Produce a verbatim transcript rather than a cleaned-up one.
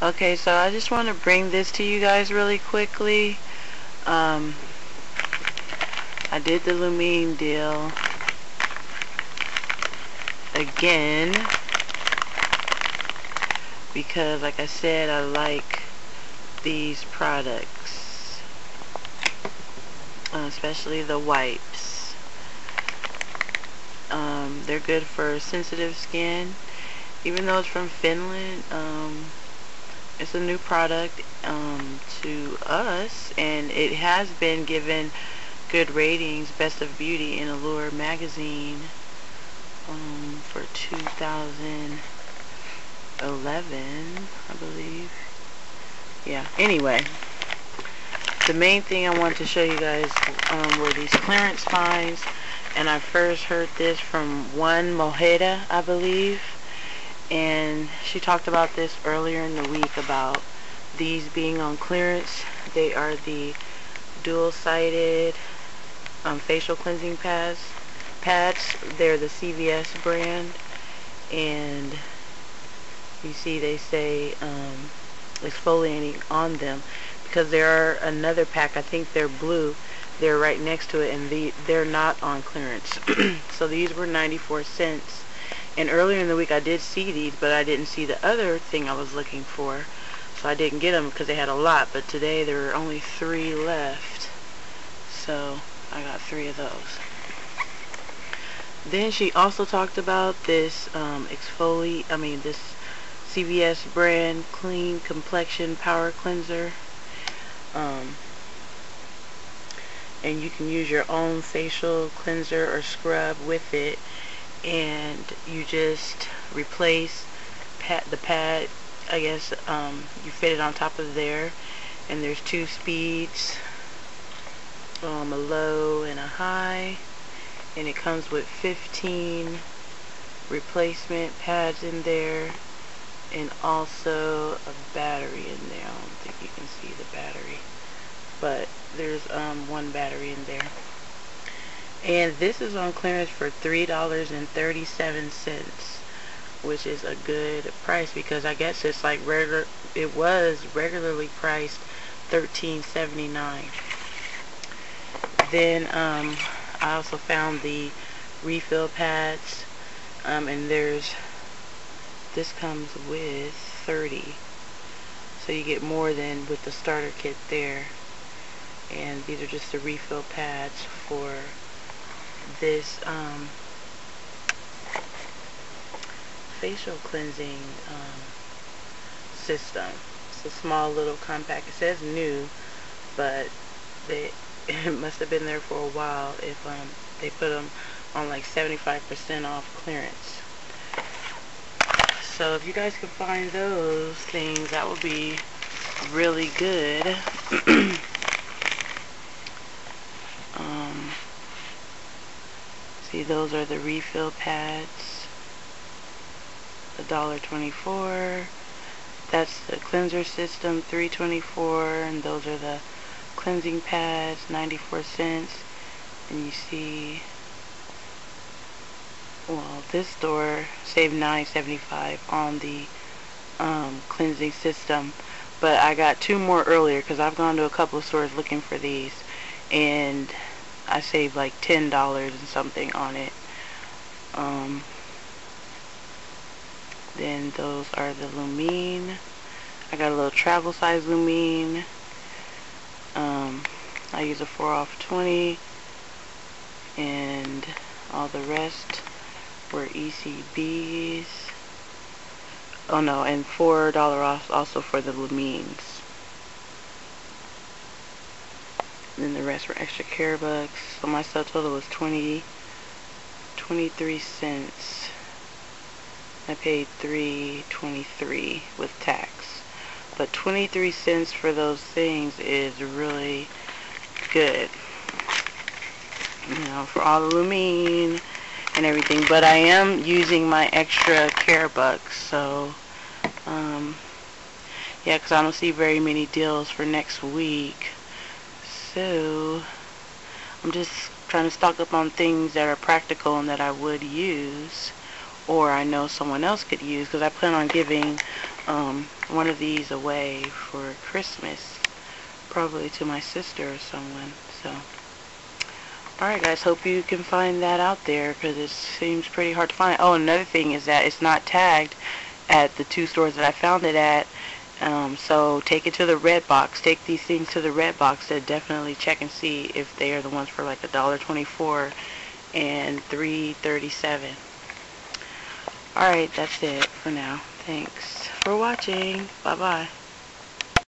Okay, so I just want to bring this to you guys really quickly. Um, I did the Lumene deal again because, like I said, I like these products, uh, especially the wipes. Um, they're good for sensitive skin, even though it's from Finland. Um, it's a new product um, to us, and it has been given good ratings, Best of Beauty in Allure magazine um, for two thousand eleven, I believe. Yeah, anyway, the main thing I wanted to show you guys um, were these clearance finds, and I first heard this from one Mojeda, I believe, and she talked about this earlier in the week about these being on clearance. They are the dual-sided um, facial cleansing pads. Pads. They're the C V S brand, and you see they say um, exfoliating on them, because there are another pack, I think they're blue, they're right next to it, and the, they're not on clearance. So these were ninety-four cents, and earlier in the week I did see these, but I didn't see the other thing I was looking for, so I didn't get them because they had a lot. But today there were only three left, so I got three of those. Then she also talked about this um, exfoli I mean this C V S brand Clean Complexion Power Cleanser, um, and you can use your own facial cleanser or scrub with it, and you just replace pad, the pad, I guess, um, you fit it on top of there, and there's two speeds, um, a low and a high, and it comes with fifteen replacement pads in there, and also a battery in there. I don't think you can see the battery, but there's um, one battery in there. And this is on clearance for three dollars and thirty-seven cents, which is a good price, because I guess it's like regular, it was regularly priced thirteen seventy-nine. Then um, I also found the refill pads, um, and there's this comes with thirty, so you get more than with the starter kit there. And these are just the refill pads for this um, facial cleansing um, system. It's a small little compact. It says new, but they it must have been there for a while if um, they put them on like seventy-five percent off clearance. So if you guys can find those things, that would be really good. um, see, those are the refill pads, a dollar twenty-four. That's the cleanser system, three twenty-four, and those are the cleansing pads, ninety-four cents. And you see, well, this store saved nine seventy-five on the um, cleansing system, but I got two more earlier because I've gone to a couple of stores looking for these, and I saved like ten dollars and something on it. Um, then those are the Lumene. I got a little travel size Lumene. Um, I use a four off twenty, and all the rest were E C Bs. Oh no, and four dollars off also for the Lumenes. Then the rest were extra care bucks. So my subtotal was twenty, twenty-three cents. I paid three twenty-three with tax. But twenty-three cents for those things is really good. You know, for all the Lumene and everything. But I am using my extra care bucks, so um, yeah, because I don't see very many deals for next week. So I'm just trying to stock up on things that are practical and that I would use, or I know someone else could use, because I plan on giving um, one of these away for Christmas, probably to my sister or someone. So, alright guys, hope you can find that out there, because it seems pretty hard to find. Oh, another thing is that it's not tagged at the two stores that I found it at. Um, so take it to the red box. Take these things to the red box to definitely check and see if they are the ones for like a dollar twenty-four and three thirty-seven. Alright, that's it for now. Thanks for watching. Bye bye.